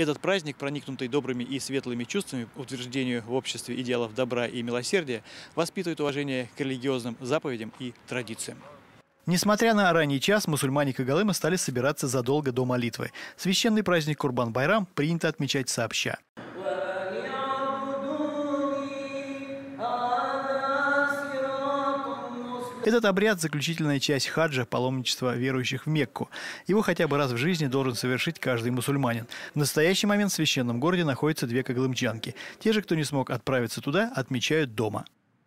Этот праздник, проникнутый добрыми и светлыми чувствами, утверждению в обществе идеалов добра и милосердия, воспитывает уважение к религиозным заповедям и традициям. Несмотря на ранний час, мусульмане Когалыма стали собираться задолго до молитвы. Священный праздник Курбан-Байрам принято отмечать сообща. Этот обряд – заключительная часть хаджа, паломничества верующих в Мекку. Его хотя бы раз в жизни должен совершить каждый мусульманин. В настоящий момент в священном городе находятся две когалымчанки. Те же, кто не смог отправиться туда, отмечают дома.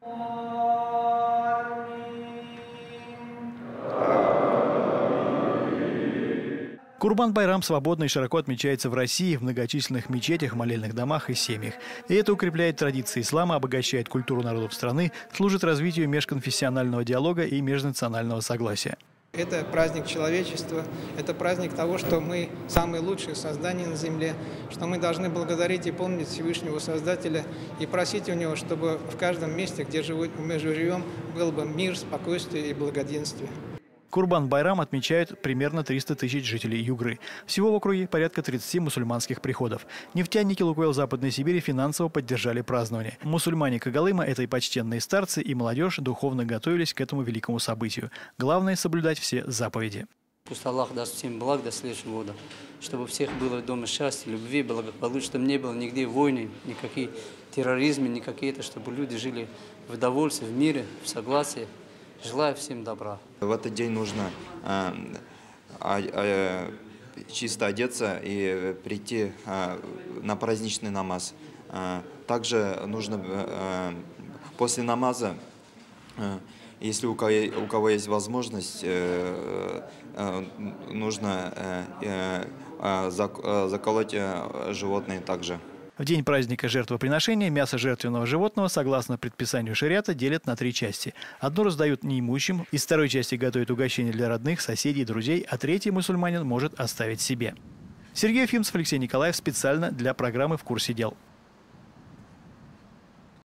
Курбан-Байрам свободно и широко отмечается в России в многочисленных мечетях, молельных домах и семьях. И это укрепляет традиции ислама, обогащает культуру народов страны, служит развитию межконфессионального диалога и межнационального согласия. Это праздник человечества, это праздник того, что мы самые лучшие создания на земле, что мы должны благодарить и помнить Всевышнего Создателя и просить у Него, чтобы в каждом месте, где мы живем, был бы мир, спокойствие и благоденствие. Курбан-Байрам отмечают примерно 300 тысяч жителей Югры. Всего в округе порядка 30 мусульманских приходов. Нефтяники «Лукойл» Западной Сибири финансово поддержали празднование. Мусульмане Когалыма, это и почтенные старцы, и молодежь, духовно готовились к этому великому событию. Главное – соблюдать все заповеди. Пусть Аллах даст всем благ до следующего года, чтобы у всех было дома счастье, любви, благополучия, чтобы не было нигде войны, никакие терроризмы, никакие-то, чтобы люди жили в удовольствии, в мире, в согласии. Желаю всем добра. В этот день нужно чисто одеться и прийти на праздничный намаз. Также нужно после намаза, если у кого есть возможность, нужно заколоть животные также. В день праздника жертвоприношения мясо жертвенного животного, согласно предписанию шариата, делят на 3 части. Одно раздают неимущим, из второй части готовят угощение для родных, соседей и друзей, а третий мусульманин может оставить себе. Сергей Ефимцев, Алексей Николаев специально для программы «В курсе дел».